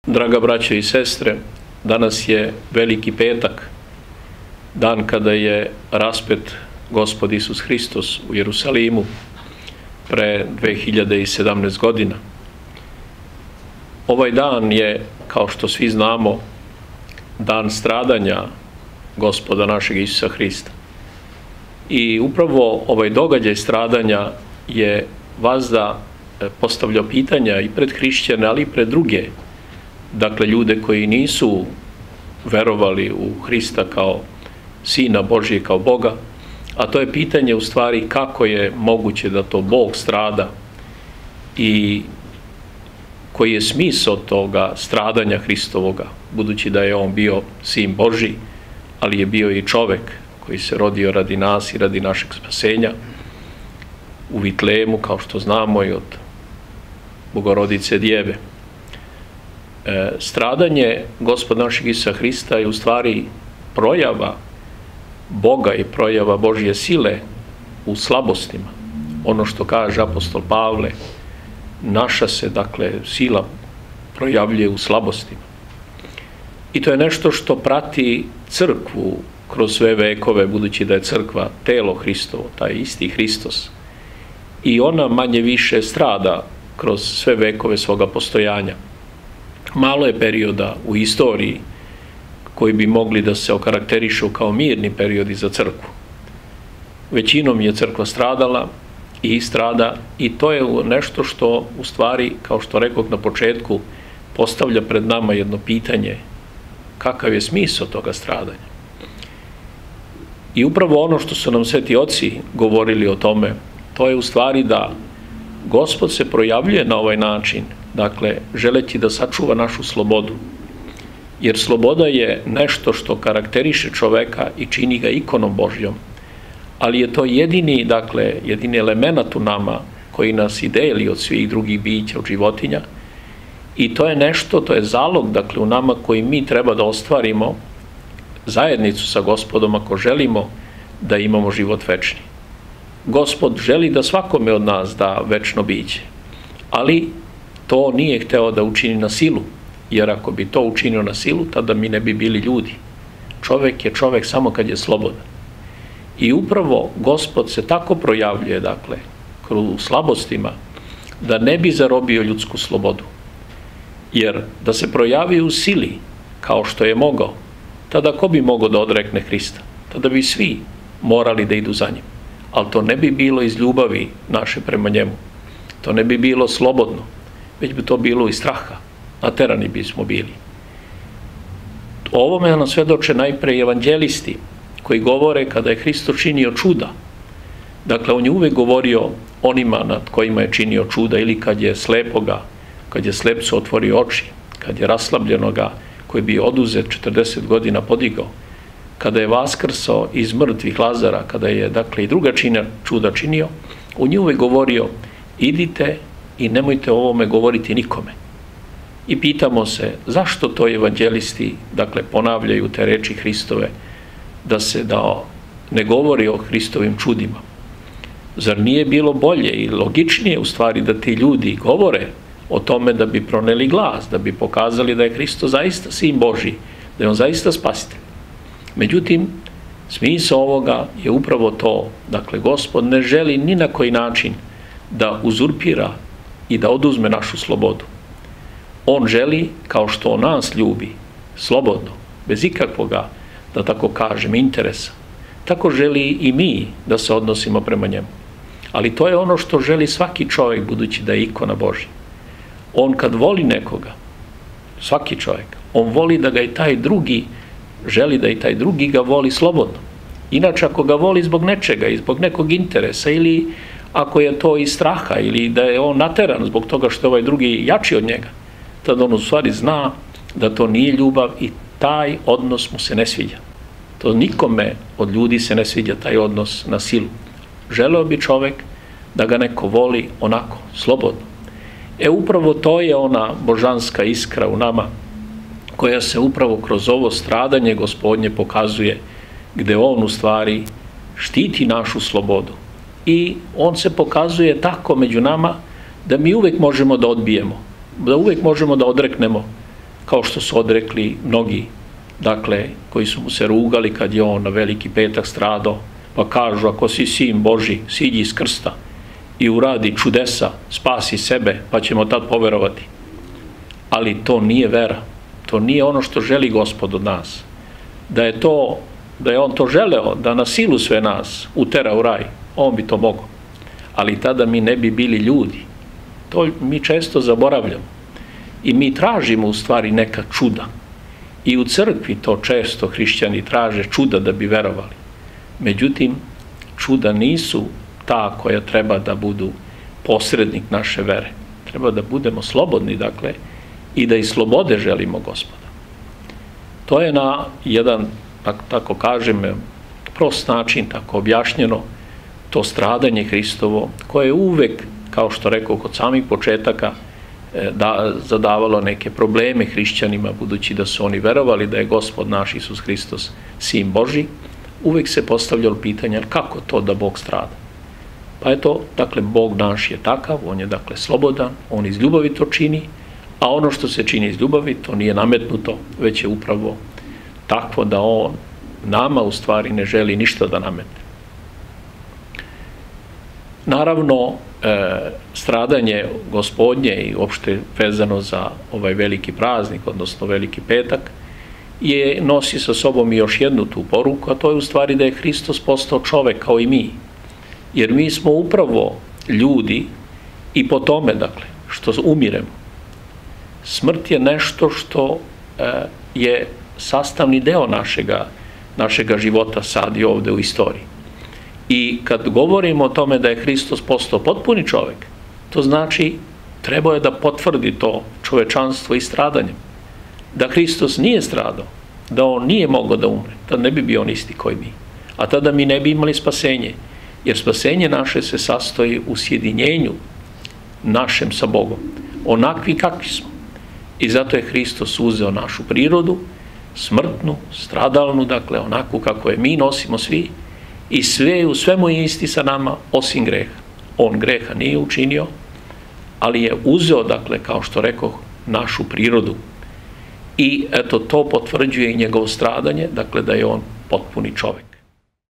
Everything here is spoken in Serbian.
Draga braćo i sestre, danas je Veliki petak, dan kada je raspet Gospod Isus Hristos u Jerusalimu pre 2017 godina. Ovaj dan je, kao što svi znamo, dan stradanja Gospoda našeg Isusa Hrista. I upravo ovaj događaj stradanja je vazda postavljao pitanja i pred hrišćane, ali i pred druge, dakle ljude koji nisu verovali u Hrista kao Sina Božije, kao Boga, a to je pitanje u stvari kako je moguće da to Bog strada i koji je smisao toga stradanja Hristovoga, budući da je on bio Sin Božji, ali je bio i čovek koji se rodio radi nas i radi našeg spasenja u Vitlemu, kao što znamo, i od Bogorodice Djeve. Stradanje Gospoda našeg Isusa Hrista je u stvari projava Boga i projava Božje sile u slabostima. Ono što kaže apostol Pavle, naša se, dakle, sila projavljuje u slabostima. I to je nešto što prati crkvu kroz sve vekove, budući da je crkva telo Hristovo, taj isti Hristos. I ona manje više strada kroz sve vekove svoga postojanja. Malo je perioda u istoriji koji bi mogli da se okarakterišu kao mirni periodi za crkvu. Većinom je crkva stradala i strada, i to je nešto što u stvari, kao što rekao na početku, postavlja pred nama jedno pitanje: kakav je smisao toga stradanja? I upravo ono što su nam sveti oci govorili o tome, to je u stvari da Gospod se projavljuje na ovaj način, dakle, želeći da sačuva našu slobodu. Jer sloboda je nešto što karakteriše čoveka i čini ga ikonom Božjom, ali je to jedini element u nama koji nas i deli od svih drugih bića, od životinja, i to je nešto, to je zalog, dakle, u nama koji mi treba da ostvarimo zajednicu sa Gospodom ako želimo da imamo život večni. Gospod želi da svakome od nas da večno biće, ali to nije hteo da učini na silu, jer ako bi to učinio na silu, tada mi ne bi bili ljudi. Čovek je čovek samo kad je slobodan. I upravo Gospod se tako projavljuje, dakle, u slabostima, da ne bi zarobio ljudsku slobodu. Jer da se projavi u sili, kao što je mogao, tada ko bi mogao da odrekne Hrista? Tada bi svi morali da idu za njim. Ali to ne bi bilo iz ljubavi naše prema njemu. To ne bi bilo slobodno, već bi to bilo iz straha. Naterani bismo bili. O ovome nam svedoče najpre evanđelisti, koji govore kada je Hristo činio čuda. Dakle, on je uvek govorio onima nad kojima je činio čuda, ili kad je slepoga, kad je slepcu otvorio oči, kad je raslabljenoga, koji bi oduzet 40 godina podigao, kada je vaskrsao iz mrtvih Lazara, kada je, dakle, i druga čuda činio, on je uvek govorio: idite i nemojte o ovome govoriti nikome. I pitamo se zašto to evanđelisti, dakle, ponavljaju te reči Hristove, da ne govori o Hristovim čudima. Zar nije bilo bolje i logičnije u stvari da ti ljudi govore o tome da bi proneli glas, da bi pokazali da je Hristo zaista Sin Božji, da je on zaista spasitelj? Međutim, smisao ovoga je upravo to, dakle, Gospod ne želi ni na koji način da uzurpira i da oduzme našu slobodu. On želi, kao što on nas ljubi, slobodno, bez ikakvoga, da tako kažem, interesa, tako želi i mi da se odnosimo prema njemu. Ali to je ono što želi svaki čovjek, budući da je ikona Božja. On kad voli nekoga, svaki čovjek, on voli da ga i taj drugi, želi da i taj drugi ga voli slobodno. Inače, ako ga voli zbog nečega i zbog nekog interesa, ili ako je to iz straha, ili da je on nateran zbog toga što je ovaj drugi jači od njega, tada on u stvari zna da to nije ljubav i taj odnos mu se ne sviđa. To nikome od ljudi se ne sviđa, taj odnos na silu. Želeo bi čovek da ga neko voli onako, slobodno. Upravo to je ona božanska iskra u nama, koja se upravo kroz ovo stradanje Gospodnje pokazuje, gde on u stvari štiti našu slobodu. I on se pokazuje tako među nama da mi uvek možemo da odbijemo, da uvek možemo da odreknemo kao što su odrekli mnogi, dakle, koji su mu se rugali kad je on na Veliki petak stradao, pa kažu, ako si sin Božji, siđi iz krsta i uradi čudesa, spasi sebe, pa ćemo tad poverovati. Ali to nije vera, to nije ono što želi Gospod od nas. Da je on to želeo, da na silu sve nas utera u raj, on bi to mogao. Ali tada mi ne bi bili ljudi. To mi često zaboravljamo. I mi tražimo u stvari neka čuda. I u crkvi to često hrišćani traže čuda da bi verovali. Međutim, čuda nisu ta koja treba da budu posrednik naše vere. Treba da budemo slobodni, dakle, i da iz slobode želimo Gospoda. To je na jedan, tako kažem, prost način, tako objašnjeno, to stradanje Hristovo, koje je uvek, kao što rekao kod samih početaka, zadavalo neke probleme hrišćanima, budući da su oni verovali da je Gospod naš Isus Hristos sin Božji, uvek se postavljalo pitanje kako to da Bog strada. Pa eto, dakle, Bog naš je takav, on je dakle slobodan, on iz ljubavi to čini, a ono što se čini iz ljubavi, to nije nametnuto, već je upravo takvo da on nama u stvari ne želi ništa da nametne. Naravno, stradanje Gospodnje i uopšte vezano za ovaj veliki praznik, odnosno Veliki petak, nosi sa sobom i još jednu tu poruku, a to je u stvari da je Hristos postao čovek kao i mi. Jer mi smo upravo ljudi i po tome, dakle, što umiremo. Smrt je nešto što je sastavni deo našega života sad i ovde u istoriji. I kad govorimo o tome da je Hristos postao potpuni čovek, to znači trebao je da potvrdi to čovečanstvo i stradanjem. Da Hristos nije stradao, da on nije mogao da umre, tad ne bi bio on isti koji mi. A tada mi ne bi imali spasenje, jer spasenje naše se sastoji u sjedinjenju našem sa Bogom, onakvi kakvi smo. I zato je Hristos uzeo našu prirodu, smrtnu, stradalnu, dakle onakvu kako je mi nosimo svi, i u svemu je isti sa nama osim greha. On greha nije učinio, ali je uzeo, dakle, kao što rekoh, našu prirodu. I eto, to potvrđuje i njegovo stradanje, dakle, da je on potpuni čovek.